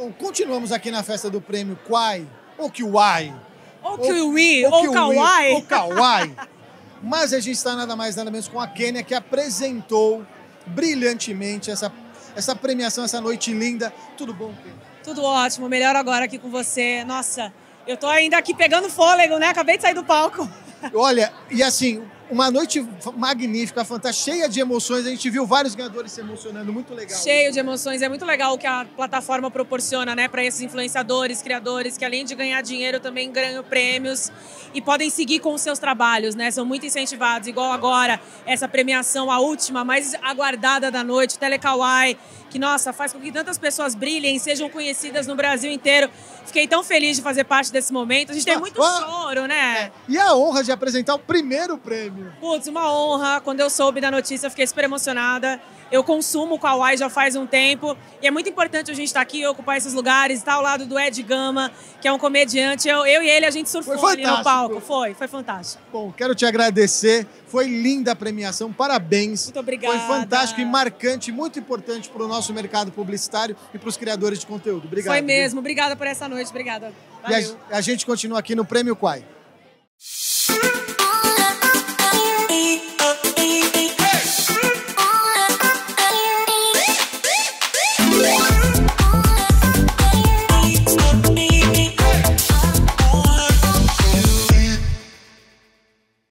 Bom, continuamos aqui na festa do prêmio Quai, ou Kiwai. Ou Kiwi, ou Kauai. Ou Kauai. Mas a gente está nada mais nada menos com a Kênia, que apresentou brilhantemente essa premiação, essa noite linda. Tudo bom, Kênia? Tudo ótimo, melhor agora aqui com você. Nossa, eu tô ainda aqui pegando fôlego, né? Acabei de sair do palco. Olha, e assim, uma noite magnífica, fantástica, cheia de emoções. A gente viu vários ganhadores se emocionando, muito legal. Cheio de emoções, é muito legal o que a plataforma proporciona, né, para esses influenciadores, criadores, que além de ganhar dinheiro também ganham prêmios e podem seguir com os seus trabalhos, né? São muito incentivados, igual agora essa premiação, a última, mais aguardada da noite, Telecauai, que, nossa, faz com que tantas pessoas brilhem, sejam conhecidas no Brasil inteiro. Fiquei tão feliz de fazer parte desse momento. A gente tem muito choro, né? E a honra de apresentar o primeiro prêmio. Putz, uma honra. Quando eu soube da notícia, eu fiquei super emocionada. Eu consumo o Kauai já faz um tempo. E é muito importante a gente estar aqui, ocupar esses lugares, estar ao lado do Ed Gama, que é um comediante. Eu e ele, a gente surfou ali no palco. Foi fantástico. Bom, quero te agradecer. Foi linda a premiação, parabéns. Muito obrigada. Foi fantástico e marcante, muito importante para o nosso mercado publicitário e para os criadores de conteúdo. Obrigado. Foi mesmo. Obrigada por essa noite. Obrigada. Valeu. E a gente continua aqui no Prêmio Quai.